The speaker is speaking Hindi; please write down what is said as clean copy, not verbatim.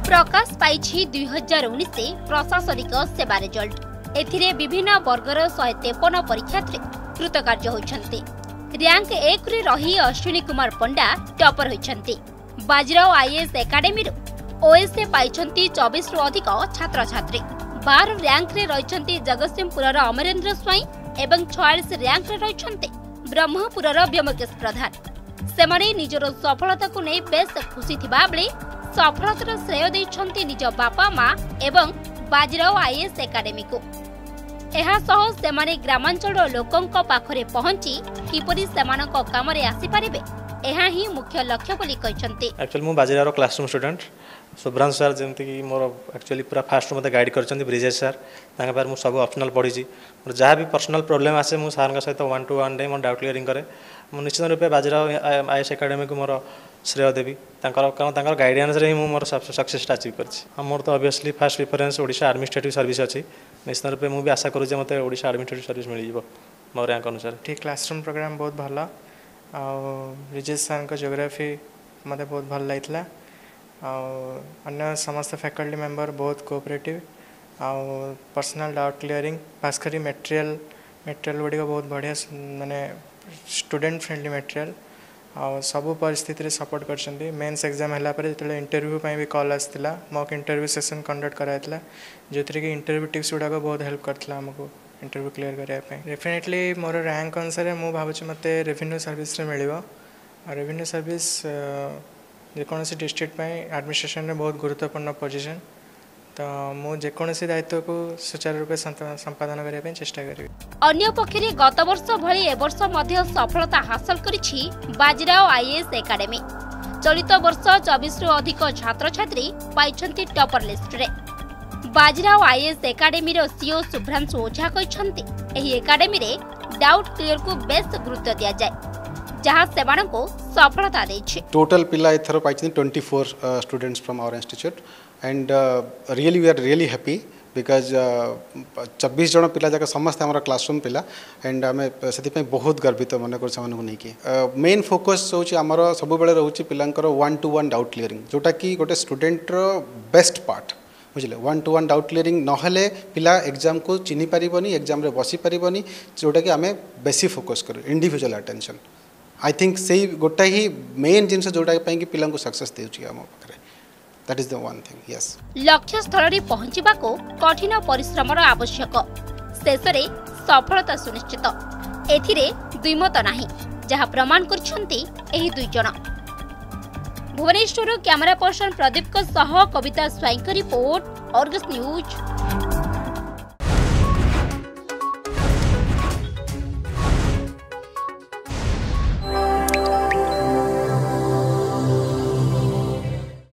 प्रकाश पाई 2019 प्रशासनिक सेवा रिजल्ट एथिरे विभिन्न वर्गर 153 परीक्षार्थी कृतकार्य होइछन्ति। रैंक 1 रे रही अश्विनी कुमार पंडा टॉपर होइछन्ति। बाजीराव आईएएस एकेडमी ओएसए पाइछन्ति 24 रु अधिक छात्र छात्री। 12 रैंक रे रहिछन्ति जगतसिंहपुर अमरेंद्र स्वाई एवं 46 रैंक रे रहिछन्ति ब्रह्मपुर व्योमकेश प्रधान। सेमाने निजर सफलता को नै बेस खुशी थिबा बेले सफलतार श्रेय दैछन्ति निज बापा माँ एवं बाजीराव आईएएस एकेडमी को। एहा सह सेमाने ग्रामांचल लोकंक पाखरे पहुंची किपरि सेमानक कामरे आसी पारिबे एहा ही मुख्य लक्ष्य बोली कहिसन्ति। एक्चुअली मु Bajirao classroom student Subhransh sir जेमति कि मोर एक्चुअली पूरा फास्ट मते गाइड करछन्ति ब्रिजेश सर तांका बार मु सब ऑप्शनल पढी छी और जहाँ भी पर्सनल प्रॉब्लम आसे मु सर सहित 1 to 1 डे मो डाउट क्लियरिंग करे। मु निश्चित रूपे बाजीराव आईएएस एकेडमी को मोर श्रेय देवी तांकर गाइडेंस रे मु मोर सक्सेस अचीव करछि। मोर तो obviously first preference Odisha administrative service अछि। निश्चित रूपे मु भी आशा करू जे मते ओडिशा एडमिनिस्ट्रेटिव सर्विस मिल जिवो मोर रैंक अनुसार। ठीक क्लासरूम प्रोग्राम बहुत भला आ ब्रिजेश सर का ज्योग्राफी मते बहुत भल लागितला आ अन्य समस्त फैकल्टी मेंबर बहुत कोऑपरेटिव आ पर्सनल डाउट क्लियरिंग खास करी मटेरियल गुडी बहुत बढ़िया माने स्टूडेंट फ्रेंडली मटेरियल आ सब परिस्थिति रे सपोर्ट करछन्ती। मेंस एग्जाम हला पर जतले इंटरव्यू पई भी कॉल आस्तिला मॉक इंटरव्यू सेशन कंडक्ट करायतला जोतरे कि इंटरव्यू टिप्स गुडा को बहुत हेल्प करतला हमको इंटरव्यू क्लियर करिया पे। डेफिनेटली मोर रैंक अनुसार मु भाबुछि मते रेवेन्यू सर्विस रे मिलिबो आ रेवेन्यू सर्विस जेकोनसी डिस्ट्रिक्ट पई एडमिनिस्ट्रेशन रे बहुत गुरुत्वपूर्ण पोजीशन तो मु जेकोनसी दायित्व को सुचारू रूप से संपादन करिया पे चेष्टा करिवि। अन्य पक्षरे गत वर्ष भली ए वर्ष मध्य सफलता हासिल करिछि बाजीराव आईएएस एकेडमी। चलित वर्ष 24 रु अधिक छात्र छात्री पाइछन्ति टॉपर लिस्ट रे। बाजीराव आईएएस एकेडमी रो सीईओ सुब्रांशु ओझा कहिछन्ति एही एकेडमी रे डाउट क्लियर को बेस गुरुत्व दिया जाय जहां सेमानको सफलता दैछि। टोटल पिला एथरो पाइछन्ति 24 students from our institute and really we are really happy because 24 जन पिला जाक समस्त हमर क्लासरूम पिला एंड आमे सेति बहुत गर्वित मन कर समान नै कि मेन फोकस होची हमर सब बेले रहउची पिलांकर 1 to 1 डाउट क्लियरिंग जोटा कि गोटे स्टूडेंट रो बेस्ट पार्ट बुझले 1 to 1 डाउट क्लियरिंग नहले पिला एग्जाम को चिनी पारिबनी एग्जाम रे बसी पारिबनी जोटा कि आमे बेसी फोकस करू इंडिविजुअल अटेंशन। आई थिंक सेही गोटा ही मेन जिंस जोटा पई कि पिलांको सक्सेस देउची हम पकरे that is the one thing. Yes लक्ष्य स्थल रे पहुंचीबा को कठिन परिश्रमर आवश्यक शेषरे सफलता सुनिश्चित एथिरे द्विमत नाही जहां प्रमाण करछन्ती एही दुई जण। भुवनेश्वर कैमरा पर्सन प्रदीप को सह Kavita Swain report Argus news.